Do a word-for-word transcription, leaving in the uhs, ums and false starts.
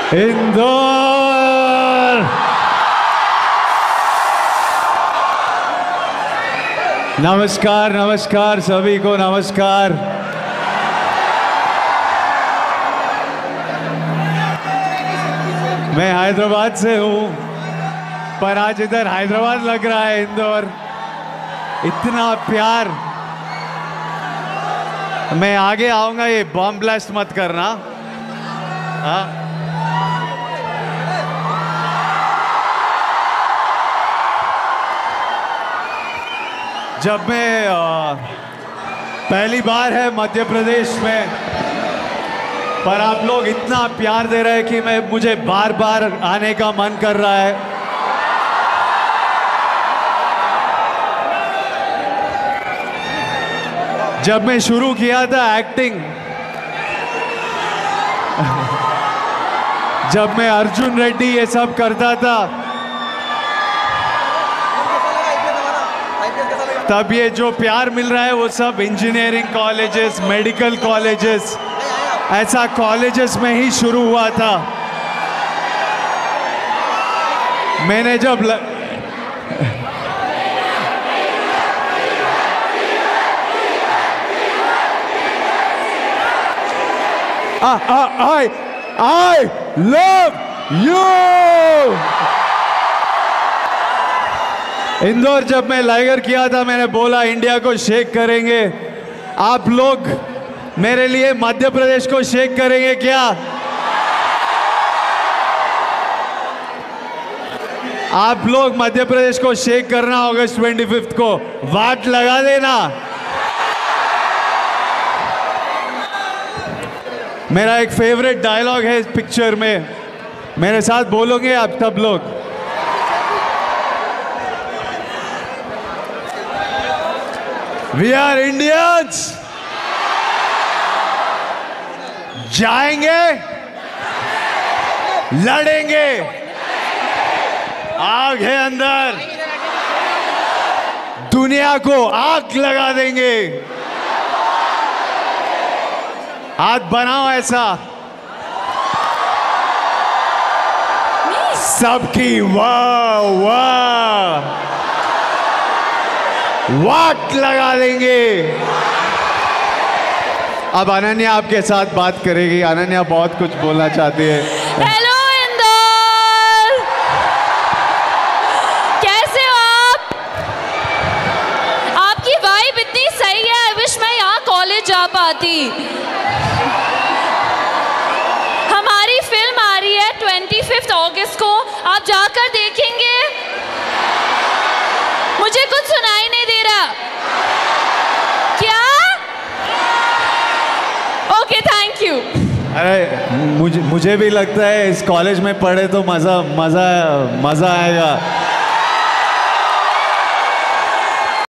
इंदौर। नमस्कार नमस्कार सभी को नमस्कार। मैं हैदराबाद से हूँ, पर आज इधर हैदराबाद लग रहा है इंदौर। इतना प्यार। मैं आगे आऊंगा, ये बॉम्ब ब्लास्ट मत करना। हाँ, जब मैं आ, पहली बार है मध्य प्रदेश में, पर आप लोग इतना प्यार दे रहे हैं कि मैं मुझे बार बार आने का मन कर रहा है। जब मैं शुरू किया था एक्टिंग, जब मैं अर्जुन रेड्डी ये सब करता था, तब ये जो प्यार मिल रहा है वो सब इंजीनियरिंग कॉलेजेस, मेडिकल कॉलेजेस, ऐसा कॉलेजेस में ही शुरू हुआ था। मैंने जब ल... I, I, I love you। Indore जब मैं लाइगर किया था, मैंने बोला इंडिया को शेक करेंगे। आप लोग मेरे लिए मध्य प्रदेश को शेक करेंगे क्या? आप लोग मध्य प्रदेश को शेक करना अगस्त पच्चीस को, वाट लगा देना। मेरा एक फेवरेट डायलॉग है इस पिक्चर में, मेरे साथ बोलोगे आप सब लोग? वी आर इंडियंस, जाएंगे, लड़ेंगे, आग है अंदर, दुनिया को आग लगा देंगे। हाथ बनाओ ऐसा, सबकी वाह वाह वाट लगा देंगे। अब अनन्या आपके साथ बात करेगी। अनन्या बहुत कुछ बोलना चाहती है। हेलो इंदौर, कैसे हो आप? आपकी वाइब इतनी सही है, आई विश मैं यहाँ कॉलेज जा पाती। हमारी फिल्म आ रही है पच्चीस अगस्त को, आप जाकर देखेंगे? मुझे कुछ सुनाई नहीं दे रहा क्या? Okay, thank you. अरे मुझे मुझे भी लगता है इस कॉलेज में पढ़े तो मजा मजा मजा आएगा।